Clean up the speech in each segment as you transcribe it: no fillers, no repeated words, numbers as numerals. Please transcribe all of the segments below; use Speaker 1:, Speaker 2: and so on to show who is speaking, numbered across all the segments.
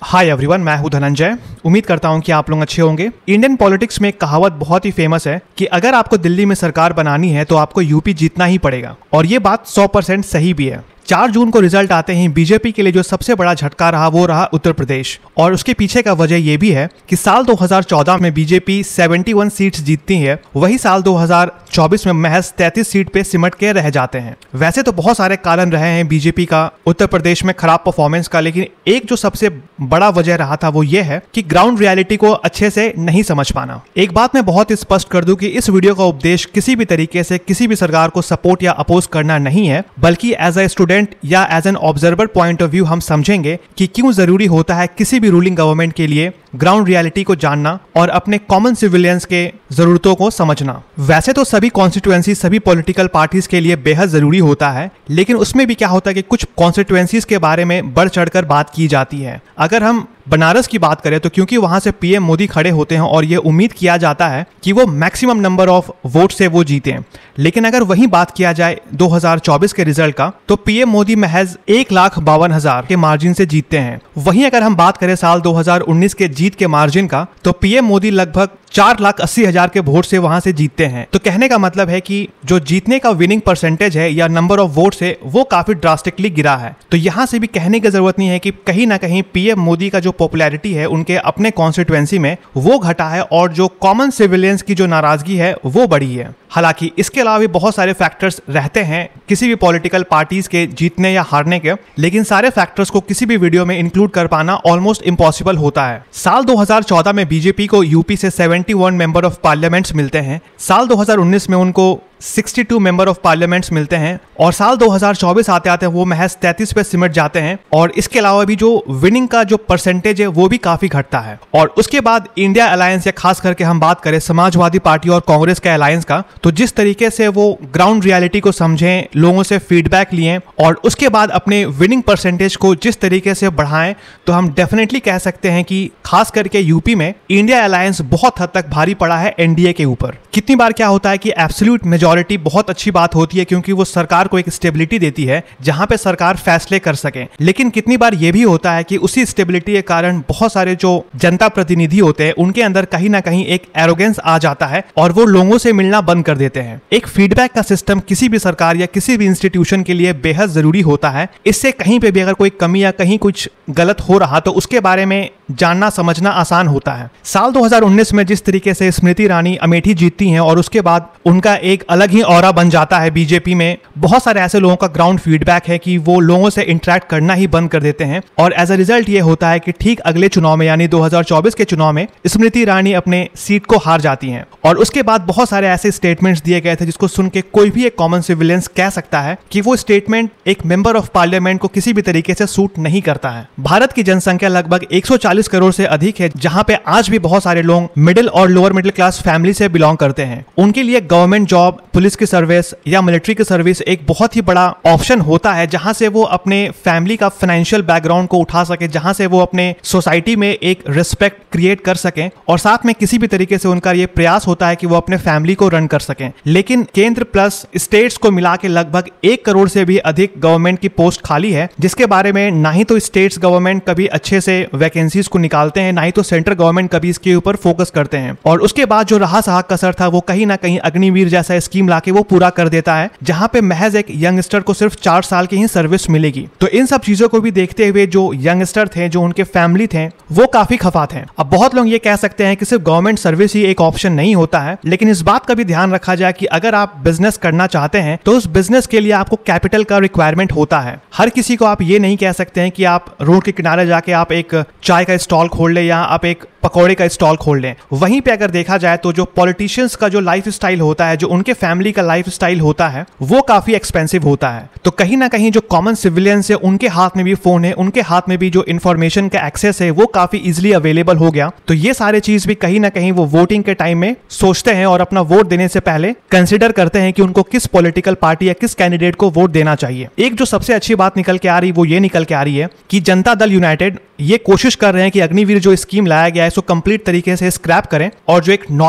Speaker 1: Hi everyone, मैं हूं धनंजय। उम्मीद करता हूं कि आप लोग अच्छे होंगे। इंडियन पॉलिटिक्स में एक कहावत बहुत ही फेमस है कि अगर आपको दिल्ली में सरकार बनानी है तो आपको यूपी जीतना ही पड़ेगा, और ये बात 100% सही भी है। 4 जून को रिजल्ट आते ही बीजेपी के लिए जो सबसे बड़ा झटका रहा वो रहा उत्तर प्रदेश, और उसके पीछे का वजह ये भी है कि साल 2014 में बीजेपी 71 सीट्स जीतती है, वही साल 2024 में महज 33 सीट पे सिमट के रह जाते हैं। वैसे तो बहुत सारे कारण रहे हैं बीजेपी का उत्तर प्रदेश में खराब परफॉर्मेंस का, लेकिन एक जो सबसे बड़ा वजह रहा था वो ये है कि ग्राउंड रियलिटी को अच्छे से नहीं समझ पाना। एक बात मैं बहुत स्पष्ट कर दूं कि इस वीडियो का उपदेश किसी भी तरीके से किसी भी सरकार को सपोर्ट या अपोज करना नहीं है, बल्कि एज ए स्टूडेंट या as an observer point of view हम समझेंगे कि क्यों जरूरी होता है किसी भी रूलिंग गवर्नमेंट के लिए ग्राउंड रियलिटी को जानना और अपने कॉमन सिविलियंस के जरूरतों को समझना। वैसे तो सभी कॉन्स्टिट्यूएंसी सभी पॉलिटिकल पार्टीज के लिए बेहद जरूरी होता है, लेकिन उसमें भी क्या होता है कि कुछ कॉन्स्टिट्यूएंसीज के बारे में बढ़ चढ़कर बात की जाती है। अगर हम बनारस की बात करें तो क्योंकि वहां से पीएम मोदी खड़े होते हैं और ये उम्मीद किया जाता है कि वो मैक्सिमम नंबर ऑफ वोट से वो जीते, लेकिन अगर वही बात किया जाए 2024 के रिजल्ट का तो पीएम मोदी महज 1,52,000 के मार्जिन से जीतते हैं। वहीं अगर हम बात करें साल 2019 के जीत के मार्जिन का तो पीएम मोदी लगभग 4,80,000 के वोट से वहां से जीतते हैं। तो कहने का मतलब है कि जो जीतने का विनिंग परसेंटेज है या नंबर ऑफ वोट्स है वो काफी ड्रास्टिकली गिरा है। तो यहां से भी कहने की जरूरत नहीं है कि कहीं ना कहीं पीएम मोदी का जो पॉपुलैरिटी है उनके अपने कॉन्स्टिट्यूएंसी में वो घटा है, और जो कॉमन सिविलियंस की जो नाराजगी है वो बढ़ी है। हालांकि इसके अलावा भी बहुत सारे फैक्टर्स रहते हैं किसी भी पॉलिटिकल पार्टीज के जीतने या हारने के, लेकिन सारे फैक्टर्स को किसी भी वीडियो में इंक्लूड कर पाना ऑलमोस्ट इम्पॉसिबल होता है। साल 2014 में बीजेपी को यूपी से 71 मेंबर ऑफ पार्लियामेंट्स मिलते हैं, साल 2019 में उनको 62 मेंबर ऑफ पार्लियामेंट्स मिलते हैं, और साल 2024 आते आते वो महज 33 पे सिमट जाते हैं। और इसके अलावा भी जो विनिंग का जो परसेंटेज है वो भी काफी घटता है। और उसके बाद इंडिया अलायंस, या खास करके हम बात करें समाजवादी पार्टी और कांग्रेस के अलायंस का, तो जिस तरीके से वो ग्राउंड रियलिटी को समझें, लोगों से फीडबैक लिए और उसके बाद अपने विनिंग परसेंटेज को जिस तरीके से बढ़ाएं, तो हम डेफिनेटली कह सकते हैं कि खास करके यूपी में इंडिया अलायंस बहुत हद तक भारी पड़ा है एनडीए के ऊपर। कितनी बार क्या होता है कि एब्सोल्यूट मेजॉरिटी बहुत अच्छी बात होती है क्योंकि वो सरकार को एक स्टेबिलिटी देती है जहां पे सरकार फैसले कर सके, लेकिन कितनी बार ये भी होता है कि उसी स्टेबिलिटी के कारण बहुत सारे जो जनता प्रतिनिधि होते हैं उनके अंदर कहीं ना कहीं एक एरोगेंस आ जाता है और वो लोगों से मिलना बंद कर देते हैं। एक फीडबैक का सिस्टम किसी भी सरकार या किसी भी इंस्टीट्यूशन के लिए बेहद जरूरी होता है। इससे कहीं पे भी अगर कोई कमी या कहीं कुछ गलत हो रहा तो उसके बारे में जानना समझना आसान होता है। साल 2019 में जिस तरीके से स्मृति ईरानी अमेठी जीतती हैं और उसके बाद उनका एक अलग ही ऑरा बन जाता है बीजेपी में, बहुत सारे ऐसे लोगों का ग्राउंड फीडबैक है कि वो लोगों से इंटरेक्ट करना ही बंद कर देते हैं, और एज अ रिजल्ट ये होता है कि ठीक अगले चुनाव में यानी 2024 के चुनाव में स्मृति ईरानी अपने सीट को हार जाती हैं। और उसके बाद बहुत सारे ऐसे स्टेटमेंट्स दिए गए थे जिसको सुन के कोई भी एक कॉमन सिविलियंस कह सकता है कि वो स्टेटमेंट एक मेंबर ऑफ पार्लियामेंट को किसी भी तरीके से सूट नहीं करता है। भारत की जनसंख्या लगभग 140 करोड़ से अधिक है, जहां पे आज भी बहुत सारे लोग मिडिल और लोअर मिडिल क्लास फैमिली से बिलोंग करते हैं। उनके लिए गवर्नमेंट जॉब, पुलिस की सर्विस या मिलिट्री की सर्विस एक बहुत ही बड़ा ऑप्शन होता है जहां से वो अपने फैमिली का फाइनेंशियल बैकग्राउंड को उठा सके, जहां से वो अपने सोसाइटी में एक रिस्पेक्ट क्रिएट कर सकें, और साथ में किसी भी तरीके से उनका ये प्रयास होता है कि वो अपने फैमिली को रन कर सकें। लेकिन केंद्र प्लस स्टेट्स को मिला के लगभग 1 करोड़ से भी अधिक गवर्नमेंट की पोस्ट खाली है, जिसके बारे में ना ही तो स्टेट्स गवर्नमेंट कभी अच्छे से वैकेंसीज को निकालते हैं, ना ही तो सेंट्रल गवर्नमेंट कभी इसके ऊपर फोकस करते हैं। और उसके बाद जो रहा सहा कसर था वो कहीं ना कहीं अग्निवीर जैसा स्कीम लाके वो पूरा कर देता है, जहां पे महज एक यंगस्टर को सिर्फ 4 साल की ही सर्विस मिलेगी। तो इन सब चीजों को भी देखते हुए जो यंगस्टर थे, जो उनके फैमिली थे, वो काफी खफा थे। अब बहुत लोग ये कह सकते हैं कि सिर्फ गवर्नमेंट सर्विस ही एक ऑप्शन नहीं होता है, लेकिन इस बात का भी ध्यान रखा जाए कि अगर आप बिजनेस करना चाहते हैं तो उस बिजनेस के लिए आपको कैपिटल का रिक्वायरमेंट होता है। हर किसी को आप ये नहीं कह सकते हैं कि आप रोड के किनारे जाके आप एक चाय का स्टॉल खोल ले या आप एक पकौड़े का स्टॉल खोल लें। वहीं पे अगर देखा जाए तो जो पॉलिटिशियंस का जो लाइफ स्टाइल होता है, जो उनके फैमिली का लाइफ स्टाइल होता है, वो काफी एक्सपेंसिव होता है। तो कहीं ना कहीं जो कॉमन सिविलियंस है उनके हाथ में भी फोन है, उनके हाथ में भी जो इंफॉर्मेशन का एक्सेस है वो काफी इजिली अवेलेबल हो गया। तो ये सारे चीज भी कहीं ना कहीं वो वोटिंग के टाइम में सोचते हैं और अपना वोट देने से पहले कंसिडर करते हैं कि उनको किस पॉलिटिकल पार्टी या किस कैंडिडेट को वोट देना चाहिए। एक जो सबसे अच्छी बात निकल के आ रही वो ये निकल के आ रही है कि जनता दल यूनाइटेड ये कोशिश कर रहे हैं कि अग्निवीर जो स्कीम लाया गया है इसको कंप्लीट तरीके से स्क्रैप करें और जो एक नॉर्मल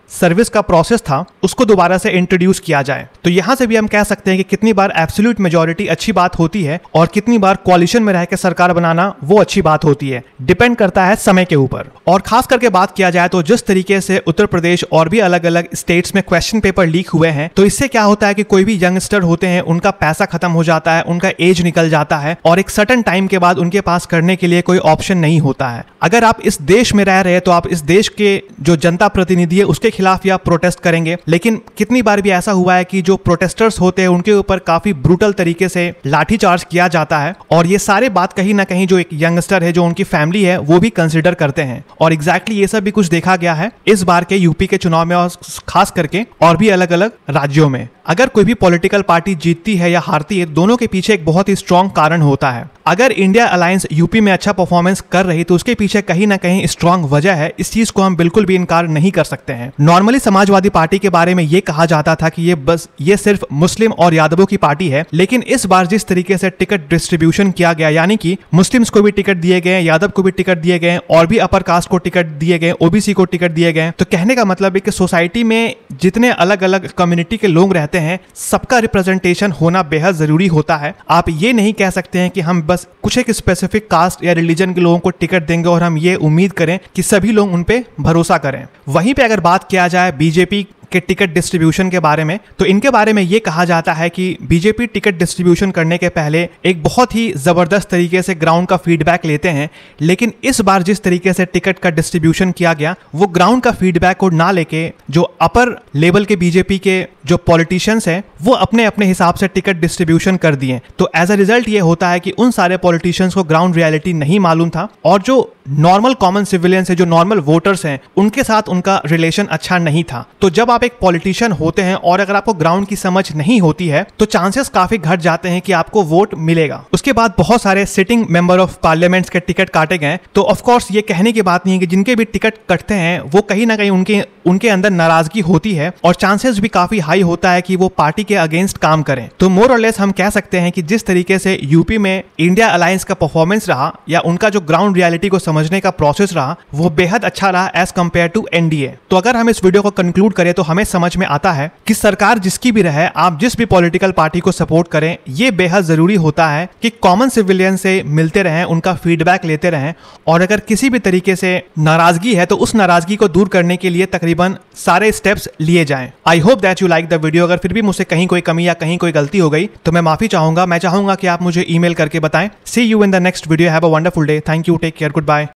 Speaker 1: सर्विस का प्रोसेस था उसको दोबारा से इंट्रोड्यूस किया जाए। तो यहां से भी हम कह सकते हैं कि कितनी बार एब्सोल्यूट मेजॉरिटी अच्छी बात होती है और कितनी बार कोalition में रह के सरकार बनाना वो अच्छी बात होती है। डिपेंड करता है समय के ऊपर। और खास करके बात किया जाए तो जिस तरीके से उत्तर प्रदेश और भी अलग अलग स्टेट्स में क्वेश्चन पेपर लीक हुए हैं, तो इससे क्या होता है कि कोई भी यंगस्टर होते हैं उनका पैसा खत्म हो जाता है, उनका एज निकल जाता है और एक सर्टेन टाइम के बाद उनके पास करने के लिए कोई ऑप्शन नहीं होता है। अगर आप इस देश में रह रहे हैं तो आप इस देश के जो जनता प्रतिनिधि है उसके खिलाफ या प्रोटेस्ट करेंगे, लेकिन कितनी बार भी ऐसा हुआ है कि जो प्रोटेस्टर्स होते हैं उनके ऊपर काफी ब्रूटल तरीके से लाठीचार्ज किया जाता है। और ये सारे बात कहीं ना कहीं जो एक यंगस्टर है, जो उनकी फैमिली है, वो भी कंसिडर करते हैं। और एग्जैक्टली ये सब भी कुछ देखा गया है इस बार के यूपी के चुनाव में और खास करके और भी अलग अलग राज्यों में। अगर कोई भी पॉलिटिकल पार्टी जीतती है या हारती है, दोनों के पीछे एक बहुत ही स्ट्रांग कारण होता है। अगर इंडिया अलायंस यूपी में अच्छा परफॉर्मेंस कर रही तो उसके पीछे कहीं ना कहीं स्ट्रांग वजह है। इस चीज को हम बिल्कुल भी इनकार नहीं कर सकते हैं। नॉर्मली समाजवादी पार्टी के बारे में ये कहा जाता था कि ये सिर्फ मुस्लिम और यादवों की पार्टी है, लेकिन इस बार जिस तरीके से टिकट डिस्ट्रीब्यूशन किया गया, यानी कि मुस्लिम्स को भी टिकट दिए गए, यादव को भी टिकट दिए गए और भी अपर कास्ट को टिकट दिए गए, ओबीसी को टिकट दिए गए, तो कहने का मतलब है कि सोसाइटी में जितने अलग अलग कम्युनिटी के लोग रहते हैं सबका रिप्रेजेंटेशन होना बेहद जरूरी होता है। आप ये नहीं कह सकते हैं कि हम बस कुछ एक स्पेसिफिक कास्ट या रिलीजन के लोगों को टिकट देंगे और हम ये उम्मीद करें कि सभी लोग उन पे भरोसा करें। वहीं पे अगर बात किया जाए बीजेपी के टिकट डिस्ट्रीब्यूशन के बारे में, तो इनके बारे में ये कहा जाता है कि बीजेपी टिकट डिस्ट्रीब्यूशन करने के पहले एक बहुत ही जबरदस्त तरीके से ग्राउंड का फीडबैक लेते हैं, लेकिन इस बार जिस तरीके से टिकट का डिस्ट्रीब्यूशन किया गया वो ग्राउंड का फीडबैक को ना लेके जो अपर लेवल के बीजेपी के जो पॉलिटिशियंस हैं वो अपने अपने हिसाब से टिकट डिस्ट्रीब्यूशन कर दिए। तो एज अ रिजल्ट ये होता है कि उन सारे पॉलिटिशियंस को ग्राउंड रियलिटी नहीं मालूम था और जो नॉर्मल कॉमन सिविलियंस है, जो नॉर्मल वोटर्स हैं, उनके साथ उनका रिलेशन अच्छा नहीं था। तो जब आप एक पॉलिटिशियन होते हैं और अगर आपको ग्राउंड की समझ नहीं होती है तो चांसेस काफी घट जाते हैं कि आपको वोट मिलेगा। उसके बाद बहुत सारे सिटिंग मेंबर ऑफ पार्लियामेंट्स के टिकट काटे गए। तो ऑफ कोर्स ये कहने की बात नहीं है कि जिनके भी टिकट कटते हैं वो कहीं ना कहीं उनके अंदर नाराजगी होती है और चांसेस भी काफी हाई होता है कि वो पार्टी के अगेंस्ट काम करें। तो मोर और लेस हम कह सकते हैं कि जिस तरीके से यूपी में इंडिया अलायंस का परफॉर्मेंस रहा या उनका जो ग्राउंड रियलिटी को समझने का प्रोसेस रहा वो बेहद अच्छा रहा एज कंपेयर टू एनडीए। तो अगर हम इस वीडियो को कंक्लूड करें तो हमें समझ में आता है कि सरकार जिसकी भी रहे, आप जिस भी पॉलिटिकल पार्टी को सपोर्ट करें, ये बेहद जरूरी होता है कि कॉमन सिविलियन से मिलते रहें, उनका फीडबैक लेते रहें और अगर किसी भी तरीके से नाराजगी है तो उस नाराजगी को दूर करने के लिए तकरीबन सारे स्टेप्स लिए जाएं। I hope that you like the video. अगर फिर भी मुझसे कहीं कोई कमी या कहीं कोई गलती हो गई तो मैं माफी चाहूंगा। मैं चाहूंगा कि आप मुझे ईमेल करके बताएं। See you in the next video. Have a wonderful day. Thank you. Take care. Good bye.